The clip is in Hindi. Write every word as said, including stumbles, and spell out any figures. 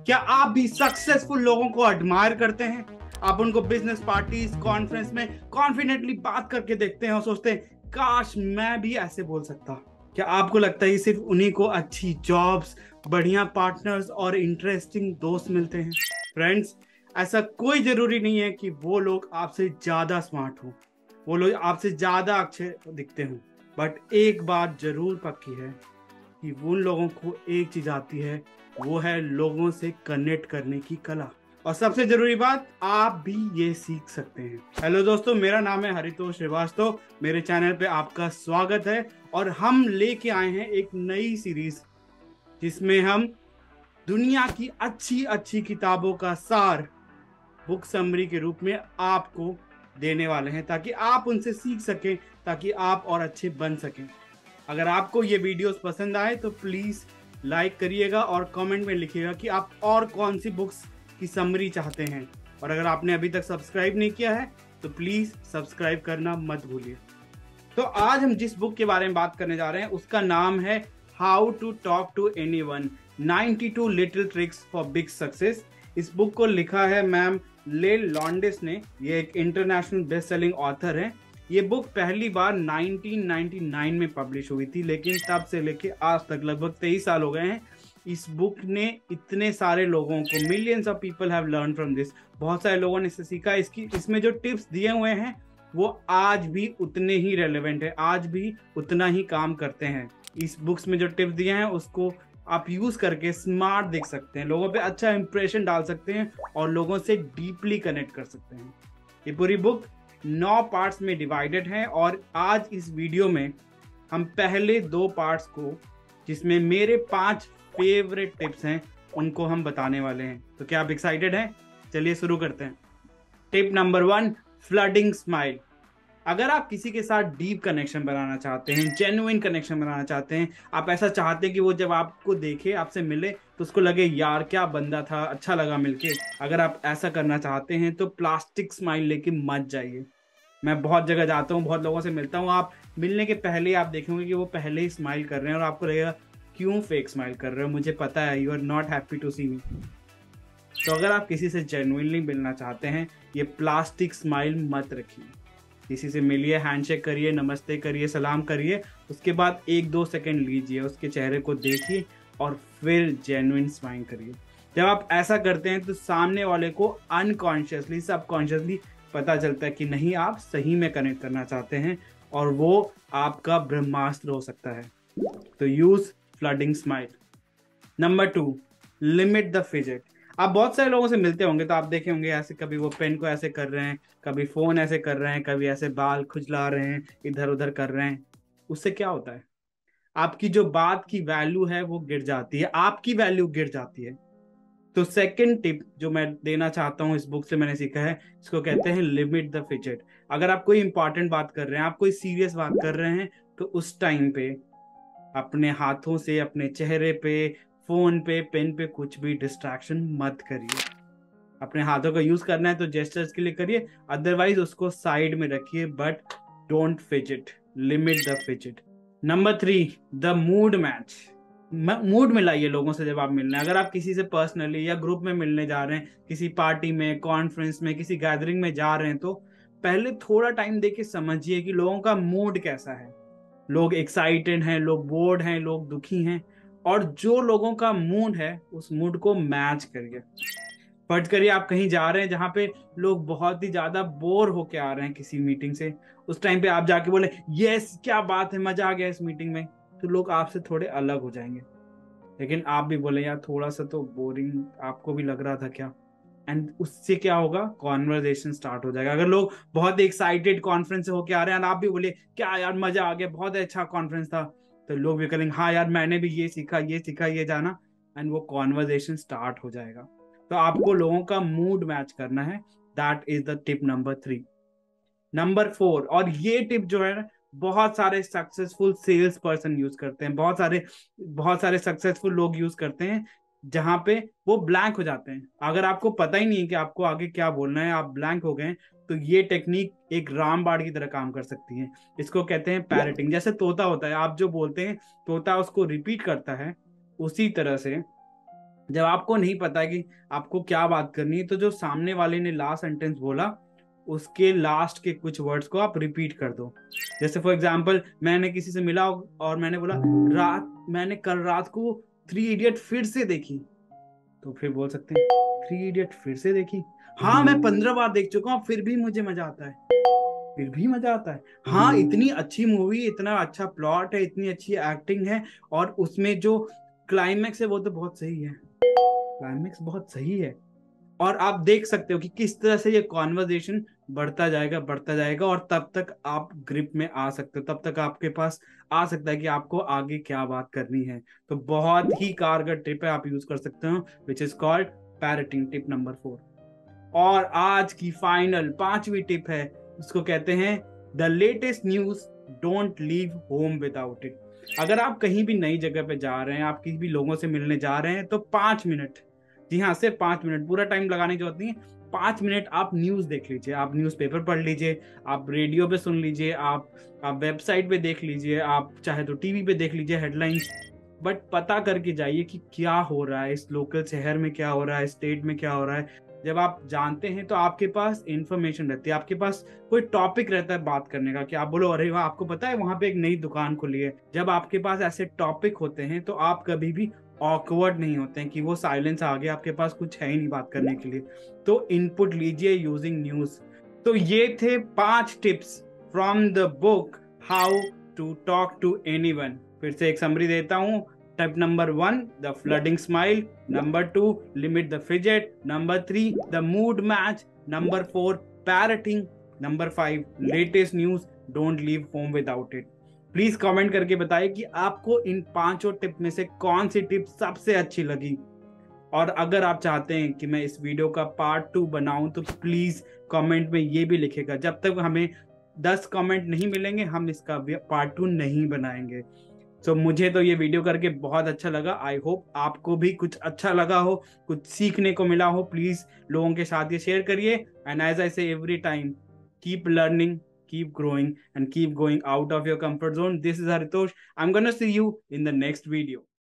क्या आप भी सक्सेसफुल लोगों को एडमायर करते हैं? आप उनको बिजनेस पार्टीज कॉन्फ्रेंस में कॉन्फिडेंटली बात करके देखते हैं और सोचते हैं काश मैं भी ऐसे बोल सकता। क्या आपको लगता है कि सिर्फ उन्हीं को अच्छी जॉब्स, बढ़िया पार्टनर्स और इंटरेस्टिंग दोस्त मिलते हैं? फ्रेंड्स, ऐसा कोई जरूरी नहीं है कि वो लोग आपसे ज्यादा स्मार्ट हो, वो लोग आपसे ज्यादा अच्छे दिखते हो, बट एक बात जरूर पक्की है कि उन लोगों को एक चीज आती है, वो है लोगों से कनेक्ट करने की कला। और सबसे जरूरी बात, आप भी ये सीख सकते हैं। हेलो दोस्तों, मेरा नाम है हरितोष श्रीवास्तव। मेरे चैनल पे आपका स्वागत है और हम लेके आए हैं एक नई सीरीज जिसमें हम दुनिया की अच्छी अच्छी किताबों का सार बुक समरी के रूप में आपको देने वाले हैं, ताकि आप उनसे सीख सकें, ताकि आप और अच्छे बन सकें। अगर आपको ये वीडियोस पसंद आए तो प्लीज लाइक करिएगा और कमेंट में लिखिएगा कि आप और कौन सी बुक्स की समरी चाहते हैं। और अगर आपने अभी तक सब्सक्राइब नहीं किया है तो प्लीज सब्सक्राइब करना मत भूलिए। तो आज हम जिस बुक के बारे में बात करने जा रहे हैं उसका नाम है how to talk to anyone, ninety two little tricks for big success. इस बुक को लिखा है मैम लेल लॉन्डिस ने। ये एक इंटरनेशनल बेस्ट सेलिंग ऑथर है। ये बुक पहली बार नाइंटीन नाइंटी नाइन में पब्लिश हुई थी, लेकिन तब से लेके आज तक लगभग तेईस साल हो गए हैं। इस बुक ने इतने सारे लोगों को, millions of people have learn from this, बहुत सारे लोगों ने इससे सीखा। इसकी इसमें जो टिप्स दिए हुए हैं वो आज भी उतने ही रेलेवेंट है, आज भी उतना ही काम करते हैं। इस बुक्स में जो टिप्स दिए हैं उसको आप यूज करके स्मार्ट दिख सकते हैं, लोगों पे अच्छा इंप्रेशन डाल सकते हैं और लोगों से डीपली कनेक्ट कर सकते हैं। ये पूरी बुक नौ पार्ट्स में डिवाइडेड है और आज इस वीडियो में हम पहले दो पार्ट्स को, जिसमें मेरे पांच फेवरेट टिप्स हैं, उनको हम बताने वाले हैं। तो क्या आप एक्साइटेड हैं? चलिए शुरू करते हैं। Tip number one, flooding smile. अगर आप किसी के साथ डीप कनेक्शन बनाना चाहते हैं, जेन्युइन कनेक्शन बनाना चाहते हैं, आप ऐसा चाहते हैं कि वो जब आपको देखे, आपसे मिले तो उसको लगे यार क्या बंदा था, अच्छा लगा मिलके, अगर आप ऐसा करना चाहते हैं तो प्लास्टिक स्माइल लेके मत जाइए। मैं बहुत जगह जाता हूँ, बहुत लोगों से मिलता हूँ, आप मिलने के पहले आप देखेंगे कि वो पहले ही स्माइल कर रहे हैं और आपको लगेगा क्यों फेक स्माइल कर रहे हो, मुझे पता है you are not happy to see me. तो अगर आप किसी से जेन्युइनली मिलना चाहते हैं, ये प्लास्टिक स्माइल मत रखिए। किसी से मिलिए, हैंडशेक करिए, नमस्ते करिए, सलाम करिए, उसके बाद एक दो सेकंड लीजिए, उसके चेहरे को देखिए और फिर जेन्युइन स्माइल करिए। जब आप ऐसा करते हैं तो सामने वाले को अनकॉन्शियसली, सबकॉन्शियसली पता चलता है कि नहीं, आप सही में कनेक्ट करना चाहते हैं और वो आपका ब्रह्मास्त्र हो सकता है। तो use flooding smile. Number two, limit the fidget. आप बहुत सारे लोगों से मिलते होंगे तो आप देखे होंगे ऐसे, कभी वो पेन को ऐसे कर रहे हैं, कभी फोन ऐसे कर रहे हैं, कभी ऐसे बाल खुजला रहे हैं, इधर उधर कर रहे हैं। उससे क्या होता है? आपकी जो बात की वैल्यू है वो गिर जाती है, आपकी वैल्यू गिर जाती है। तो सेकंड टिप जो मैं देना चाहता हूं, इस बुक से मैंने सीखा है, इसको कहते हैं लिमिट द फिजेट। अगर आप कोई इंपॉर्टेंट बात कर रहे हैं, आप कोई सीरियस बात कर रहे हैं, तो उस टाइम पे अपने हाथों से, अपने चेहरे पे, फोन पे, पेन पे कुछ भी डिस्ट्रैक्शन मत करिए। अपने हाथों का यूज करना है तो जेस्चर्स के लिए करिए, अदरवाइज उसको साइड में रखिए, but don't fidget, limit the fidget. Number three, the mood match. Mood मिलाइए लोगों से जब आप मिलना है। अगर आप किसी से पर्सनली या ग्रुप में मिलने जा रहे हैं, किसी पार्टी में, कॉन्फ्रेंस में, किसी गैदरिंग में जा रहे हैं, तो पहले थोड़ा टाइम देके समझिए कि लोगों का मूड कैसा है। लोग एक्साइटेड हैं, लोग बोर्ड हैं, लोग दुखी हैं, और जो लोगों का मूड है उस मूड को मैच करिए। फर्ज करिए आप कहीं जा रहे हैं जहां पे लोग बहुत ही ज्यादा बोर होके आ रहे हैं किसी मीटिंग से, उस टाइम पे आप जाके बोले यस क्या बात है, मजा आ गया इस मीटिंग में, तो लोग आपसे थोड़े अलग हो जाएंगे। लेकिन आप भी बोले यार थोड़ा सा तो बोरिंग आपको भी लग रहा था क्या, एंड उससे क्या होगा, कॉन्वर्जेशन स्टार्ट हो जाएगा। अगर लोग बहुत एक्साइटेड कॉन्फ्रेंस से होके आ रहे हैं और आप भी बोले क्या यार मजा आ गया, बहुत अच्छा कॉन्फ्रेंस था, तो लोग भी करेंगे हाँ यार मैंने भी ये सीखा, ये सीखा, ये जाना, एंड वो कॉन्वर्जेशन स्टार्ट हो जाएगा। तो आपको लोगों का मूड मैच करना है। That is the tip number three. Number four, और ये टिप जो है ना, बहुत सारे सक्सेसफुल सेल्स पर्सन यूज करते हैं, बहुत सारे बहुत सारे सक्सेसफुल लोग यूज करते हैं, जहां पे वो ब्लैंक हो जाते हैं। अगर आपको पता ही नहीं है कि आपको आगे क्या बोलना है, आप ब्लैंक हो गए, तो ये टेक्निक एक रामबाण की तरह काम कर सकती है। इसको कहते हैं पैरटिंग। जैसे तोता होता है, आप जो बोलते हैं तोता उसको रिपीट करता है, उसी तरह से जब आपको नहीं पता है कि आपको क्या बात करनी है, तो जो सामने वाले ने लास्ट सेंटेंस बोला उसके लास्ट के कुछ वर्ड्स को आप रिपीट कर दो। जैसे फॉर एग्जांपल, मैंने किसी से मिला और मैंने बोला रात मैंने कल रात को थ्री इडियट फिर से देखी, तो फिर बोल सकते हैं थ्री इडियट फिर से देखी। हाँ, मैं पंद्रह बार देख चुका हूँ, फिर भी मुझे मजा आता है, फिर भी मजा आता है। हाँ, इतनी अच्छी मूवी, इतना अच्छा प्लॉट है, इतनी अच्छी एक्टिंग है, और उसमें जो क्लाइमैक्स है वो तो बहुत सही है, क्लाइमैक्स बहुत सही है। और आप देख सकते हो कि किस तरह से ये कॉन्वर्जेशन बढ़ता जाएगा बढ़ता जाएगा, और तब तक आप ग्रिप में आ सकते हो, तब तक आपके पास आ सकता है कि आपको आगे क्या बात करनी है। तो बहुत ही कारगर टिप है, आप यूज कर सकते हो, which is called parroting tip number four. और आज की फाइनल पांचवी टिप है, उसको कहते हैं the latest news, don't leave home without it. अगर आप कहीं भी नई जगह पे जा रहे हैं, आप किसी भी लोगों से मिलने जा रहे हैं, तो पांच मिनट, जी हाँ सिर्फ पांच मिनट, पूरा टाइम लगाने की जरूरत नहीं है। पांच मिनट आप न्यूज देख लीजिए, आप न्यूज़पेपर पढ़ लीजिए, आप रेडियो पे सुन लीजिए, आप आप वेबसाइट पे देख लीजिए, आप चाहे तो टीवी पे देख लीजिए हेडलाइंस, बट पता करके जाइए कि क्या हो रहा है इस लोकल शहर में, क्या हो रहा है स्टेट में, क्या हो रहा है। जब आप जानते हैं तो आपके पास इंफॉर्मेशन रहती है, आपके पास कोई टॉपिक रहता है बात करने का, कि आप बोलो अरे वाह, आपको पता है वहां पे एक नई दुकान खुली है। जब आपके पास ऐसे टॉपिक होते हैं तो आप कभी भी ऑकवर्ड नहीं होते हैं कि वो साइलेंस आ गया, आपके पास कुछ है ही नहीं बात करने के लिए। तो इनपुट लीजिए यूजिंग न्यूज। तो ये थे पांच tips from the book how to talk to anyone. फिर से एक समरी देता हूं। Tip number one, the flooding smile. Number two, limit the fidget. Number three, the mood match. Number four, parroting. Number five, latest news, don't leave home without it. Please comment करके बताइए कि आपको इन पांचों टिप में से कौन सी टिप सबसे अच्छी लगी। और अगर आप चाहते हैं कि मैं इस वीडियो का पार्ट टू बनाऊं, तो प्लीज कमेंट में ये भी लिखेगा। जब तक हमें दस कमेंट नहीं मिलेंगे, हम इसका पार्ट टू नहीं बनाएंगे। तो so, मुझे तो ये वीडियो करके बहुत अच्छा लगा। आई होप आपको भी कुछ अच्छा लगा हो, कुछ सीखने को मिला हो। प्लीज लोगों के साथ ये शेयर करिए। And as I say every time, keep learning, keep growing, and keep going out of your comfort zone. This is Haritosh. I'm gonna see you in the next video.